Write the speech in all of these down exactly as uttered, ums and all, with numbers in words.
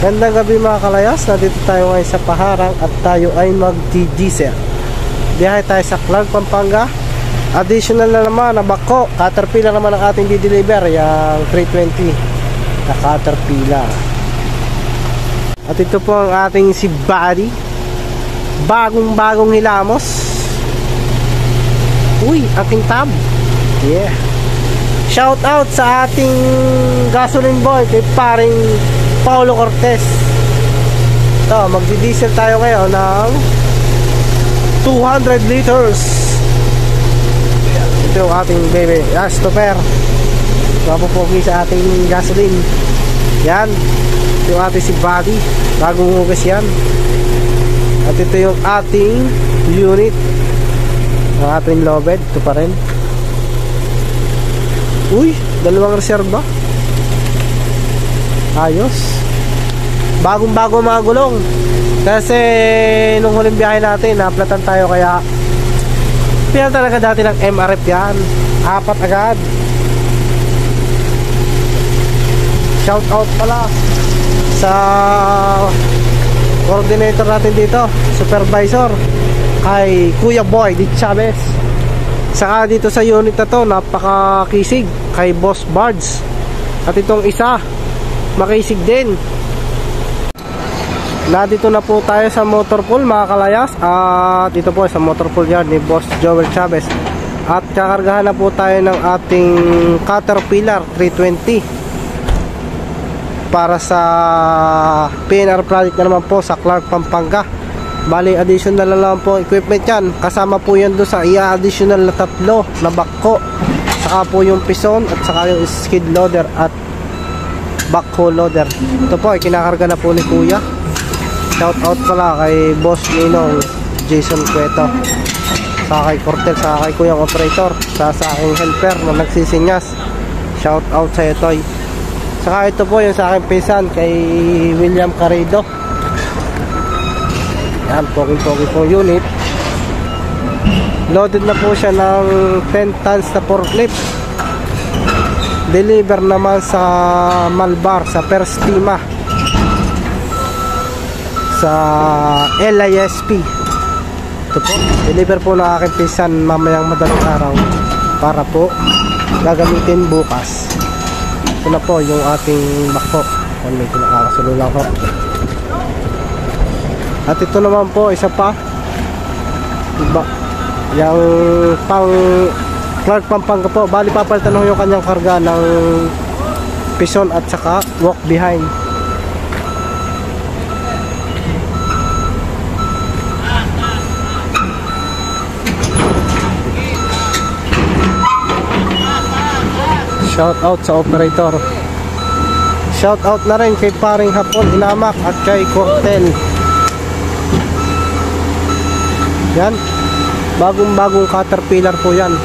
Gandang gabi mga kalayas, nandito tayo ngayon sa Paharang at tayo ay mag-diesel. Biyahe tayo sa Clark Pampanga. Additional na naman na bako, Caterpillar naman ang ating di-deliver, yung three twenty na Caterpillar. At ito po ang ating si Buddy, bagong bagong hilamos. Uy, aking tab. Yeah. Shout out sa ating gasoline boy kay paring Paulo Cortez. Ito, magdi-diesel tayo ngayon ng two hundred liters. Ito yung ating baby, ah, stopper. Mapupogi sa ating gasoline. Yan. Ito yung ating si Buddy, bagong hugas yan. At ito yung ating unit, ang ating lobed. Ito pa rin. Uy, dalawang reserva. Ayos. Bagong bago mga gulong. Kasi nung huling biyahe natin naplatan tayo, kaya pinal talaga dati ng M R F yan. Apat agad. Shout out pala sa coordinator natin dito, supervisor, kay Kuya Boy Di Chavez. Saka dito sa unit na to, napakakisig kay Boss Bards. At itong isa makisig din. Na dito na po tayo sa motor pool mga kalayas. At dito po sa motor pool yard ni Boss Joel Chavez. At kakargahan na po tayo ng ating Caterpillar three twenty para sa P N R project na naman po sa Clark Pampanga. Bali additional na lang po equipment yan. Kasama po yan doon sa i-additional na tatlo na bako. Saka po yung pison at saka yung skid loader at backhoe loader. Ito po ay kinakarga na po ni Kuya. Shout out pala kay Boss Ninong Jason Cueto, sa kay Cortel, sa kay Kuyang Operator, sa sa aking helper na nagsisinyas. Shout out sa itoy. Saka ito po yung sa aking pinsan kay William Carrido. Yan, pogi-pogi po unit. Loaded na po siya ng ten tons na forklift. Deliver naman sa Malbar, sa Perstima, sa L I S P. Ito po, deliver po ng aking pinsan mamayang madaling araw para po gagamitin bukas. Ito na po yung ating bako. Medyo nakakasulula ko. At ito naman po isa pa, diba, yung pang Clark Pampanga po. Bali papalitan ho yung kanyang karga ng pison at saka walk behind. Shout out sa operator. Shout out na rin kay paring Hapon Inamak at kay Cortel. Yan, bagong bagong Caterpillar po yan.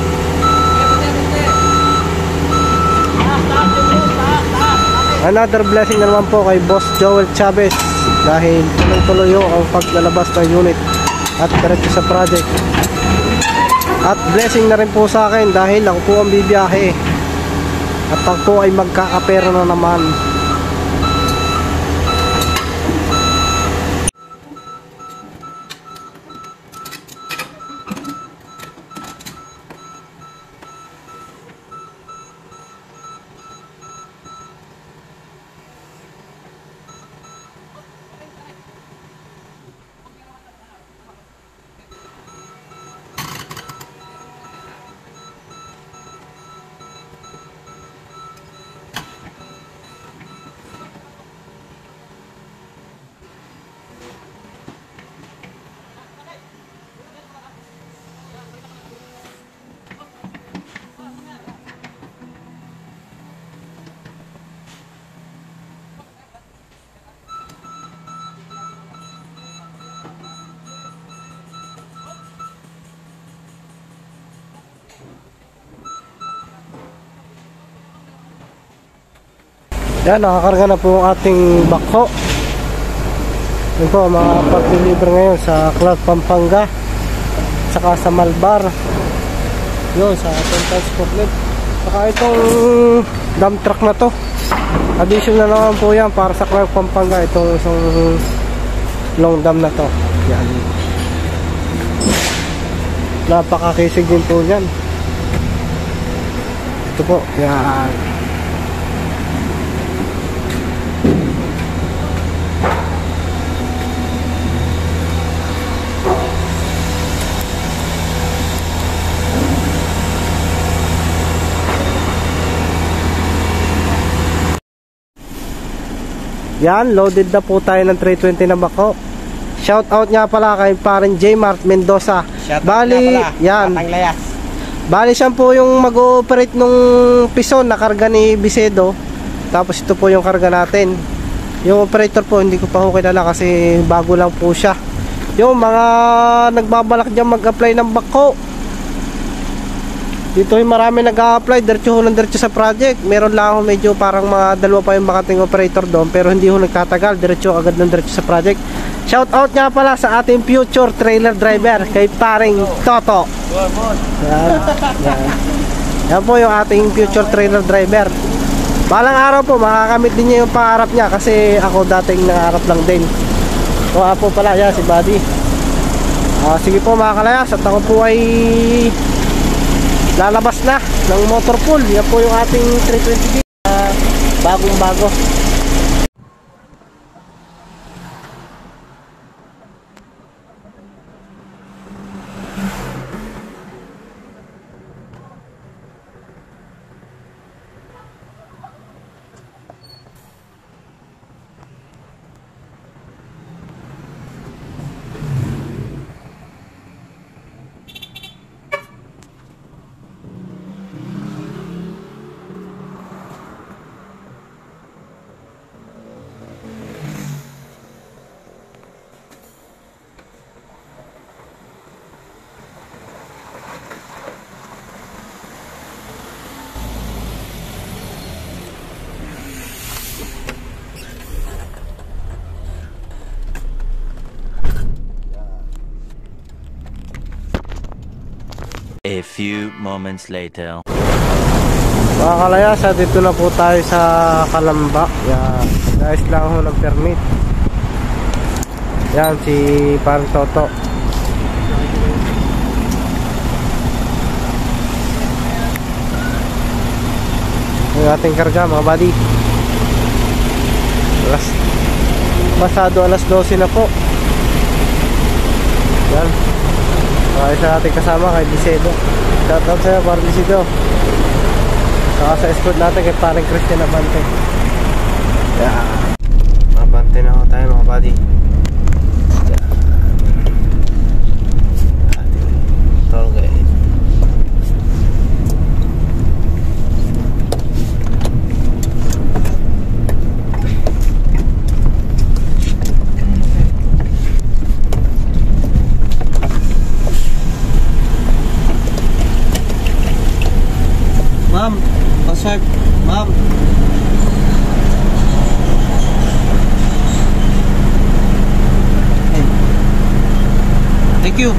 Another blessing na naman po kay Boss Joel Chavez, dahil tuloy-tuloy ang paglalabas ng unit at diretso sa project. At blessing na rin po sa akin dahil ako po ang bibiyahe at ako ay magkakapera na naman. Yan, nakakarga na po ang ating bako. Yan po, makapag-deliver ngayon sa Clark Pampanga, saka sa Malbar. Yun, sa ten tons forklift. Saka itong dump truck na to Addition na naman po yan para sa Clark Pampanga. Itong isang long dam na to. Yan. Napakakisig din po yan. Ito po. Yan. Yan, loaded na po tayo ng three twenty na bako. Shout out nga pala kay paring J. Mart Mendoza. Shout Bali, out yan. Layas. Bali siya po yung mag-ooperate nung pison na karga ni Bisedo. Tapos ito po yung karga natin. Yung operator po hindi ko pa ho kilala kasi bago lang po siya. Yung mga nagbabalak diyan mag-apply ng bako. Dito yung marami nag-a-apply, diretso ho ng diretso sa project. Meron lang ako medyo parang mga dalawa pa yung bakating operator doon, pero hindi ho nagtatagal, diretso agad ng diretso sa project. Shout out nga pala sa ating future trailer driver kay paring Toto. Yan, yan. Yan po yung ating future trailer driver. Balang araw po makakamit din niya yung pangarap niya kasi ako dating nangarap lang din. So po pala, yan si Buddy. uh, Sige po mga kalayas, at ako po ay lalabas na ng motor pool. Yan po yung ating three twenty D, uh, bagong bago. A few moments later. Mga kalayas, dito na po tayo sa Kalamba. Yan, guys lang ho ng permit. Yan si parang Toto. Yung ating karga mga buddy. Alas, pasado alas dose na po. Yan. Okay, sa ating kasama kay Bisedo. Shout out sa'yo para Bisedo. Saka sa escort natin kay parang Christian Abante. Yeah. Abante na ako tayo mga buddy. Yeah. Tol guys. Ma'am, pasok. Ma'am. Hey. Thank you.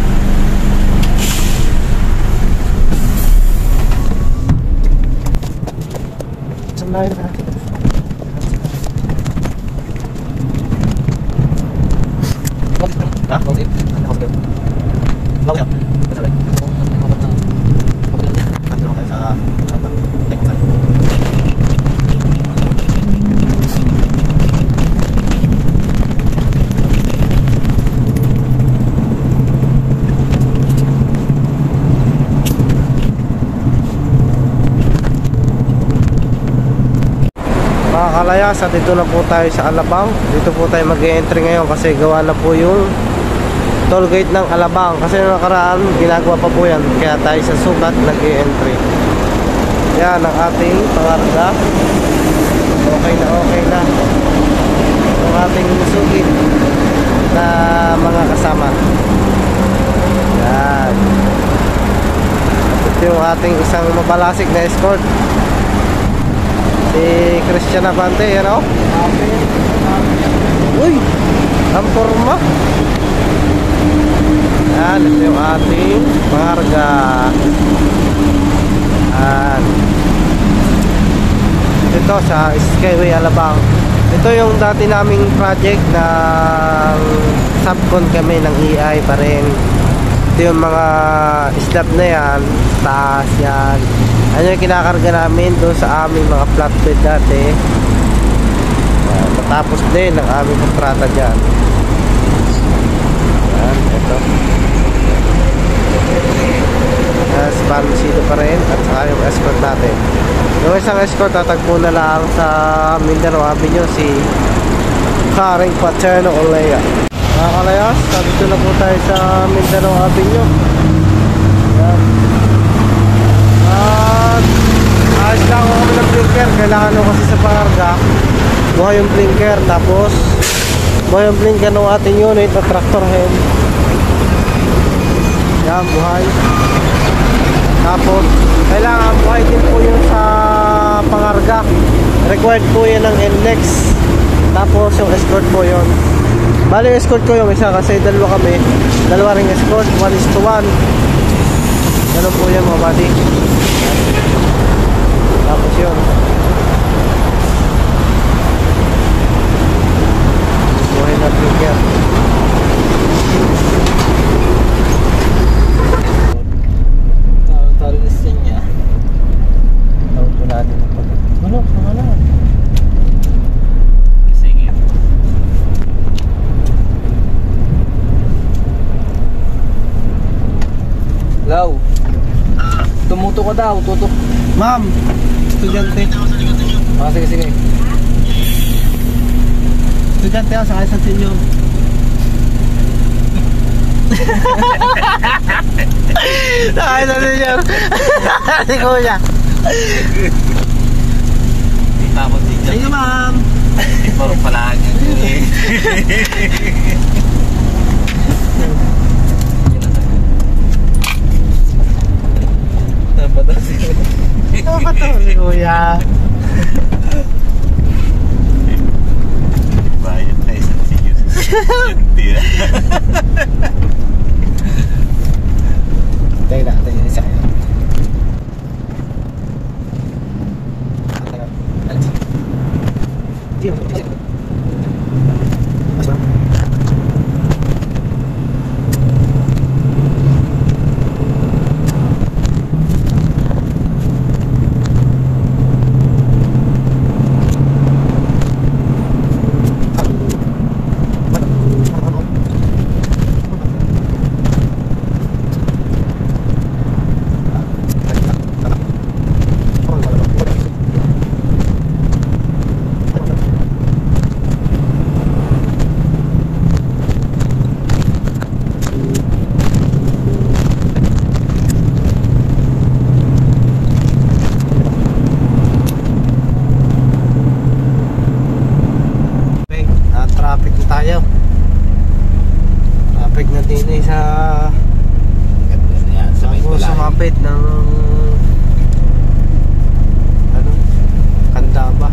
Sandali na. Ha? Bakit? Ano ka? Bakit? Bakit? Mga kalayas, at dito na po tayo sa Alabang. Dito po tayo mag-e-entry ngayon kasi gawa na po yung toll gate ng Alabang. Kasi noong nakaraan, ginagawa pa po yan. Kaya tayo sa sukat nag-e-entry. Yan ang ating pangarga. Okay na okay na ang ating sugit na mga kasama. Yan. Ito yung ating isang mabalasik na escort, si Christian Abante, yan o. Uy, ang forma. Yan, ito yung ating pangarga. Yan. dito sa Skyway Alabang. Ito yung dati naming project ng subcon kami ng E I pa rin. Ito yung mga slab na yan, taas yan. Ano yung kinakarga namin doon sa aming mga flatbed dati. Uh, matapos din ang aming kontrata dyan. Yan, ito. Yes, Pansito pa rin at saka yung escort natin. Yung isang escort tatagpo na lang sa Mindanao Avenue, si Clark Pampanga Olea. Mga kalayas, dito na po tayo sa Mindanao Avenue. Yan. At ayos lang ako kami ng blinker. Kailangan nyo kasi sa pangarga buhay yung blinker. Tapos buhay yung blinker ng ating unit na tractor head. Yan, buhay. Tapos kailangan buhay din po yun sa pangarga. Required po yun ng N L E X. Tapos yung escort po yun. Bali escort ko yung isa kasi dalawa kami. Dalawa ring escort, one is to one. Ganun po yan mga buddy. Tapos yun buhay na blinker. Hello. Tumuto ka daw, tutok. Ma'am, estudyante. Ah, sige, sige. Estudyante ako sa San Senyor. Sa San Senyor. Si Kuya. Di pa ako tignan. Sige ma'am. Di pa rin pala agad. Tama daw siya. Tama daw si Kuya. Bayad tayo sa Senyor. Tira. Tayo na, tayo na isa kayo. Traffic na tayo. Traffic na din eh sa ako sumapit ng ano Kanda ba?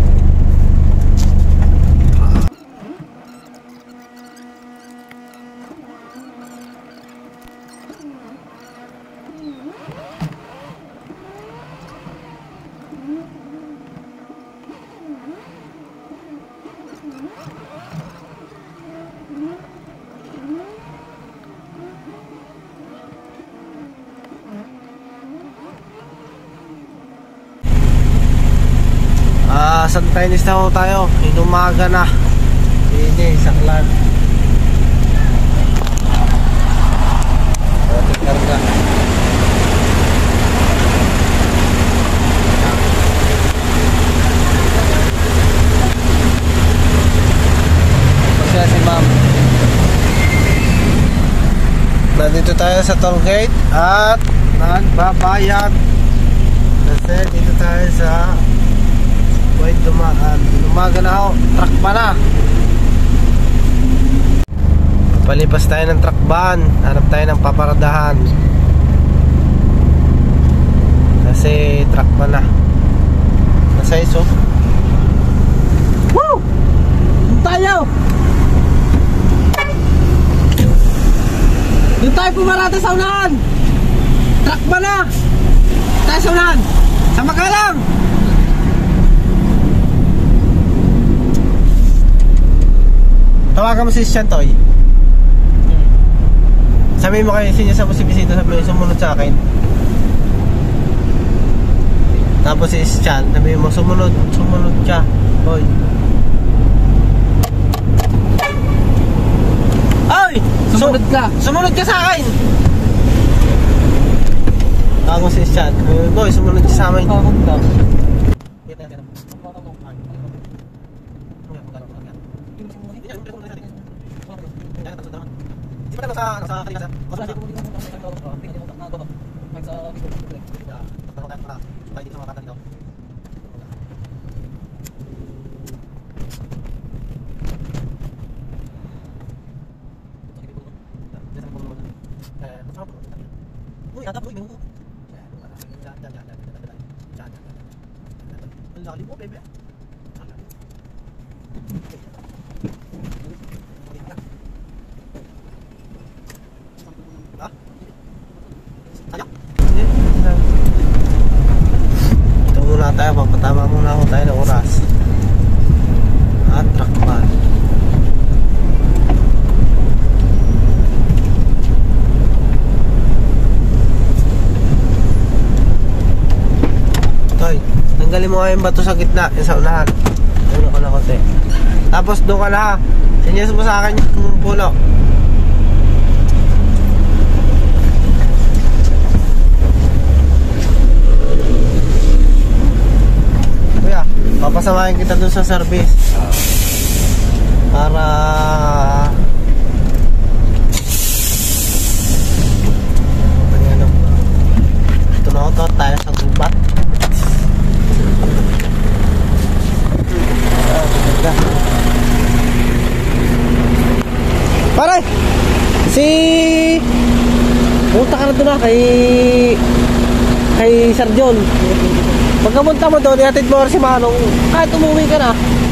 Ah, San Tainis na ho tayo. Inumaga na. Ini sa Clark. Ating karga. Pasya si ma'am. Nandito tayo sa toll gate at nagbabayad. Kasi dito tayo sa wait dumaan. Umaga na ako. Truck ba na? Palipas tayo ng truck ban. Hanap tayo ng paparadahan. Kasi truck ba na? Nasa iso. Woo! Tayo! Doon tayo pumarata sa unahan. Truck ba na? Tayo sa unahan. Sama ka lang. Tawagan mo si Shantoy. Sabihin mo kayo sinya sa musibisito, sabihin mo sumunod sa akin. Tapos si Chan, sabihin mo sumunod, sumunod siya. Hoy. Ay! Sumunod ka. Sumunod ka sa akin. Tawagan mo si Chan. Boy, sumunod ka sa amin. Takot ka. Sa sa kanila ito muna tayo, papatama muna ako tayo ng oras at trackman. Toy, tanggalin mo nga yung bato sa gitna, yung sa unahan. Uno ko na konti. Tapos doon ka na ha, sinyas mo sa akin yung puno. Papasamahin kita dun sa service para ano, tunaw-taw tayo sa gubat. Pare, si punta ka na doon na kay kay Sir John. Pagkamunta mo doon, ihatid mo si Manong. Kahit umuwi ka na,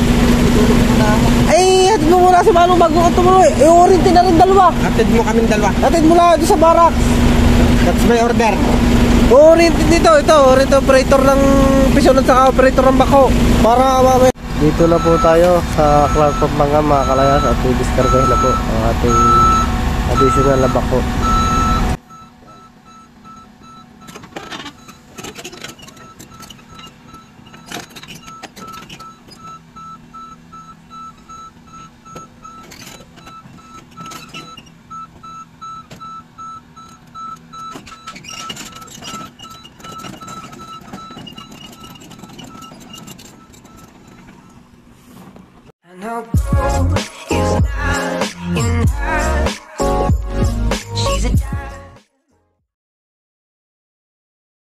ay hatid mo muna si Manong bago ka tumuloy. I-orientin na rin dalawa. Hatid mo kaming dalawa. Hatid mo na doon sa barak. That's my order. Orientin dito, ito, orientin operator ng pisyon at saka operator ng bako. Para mamaya. Dito na po tayo sa Clark Pampanga mga kalayas at i-discargahin na po ang ating additional na bako.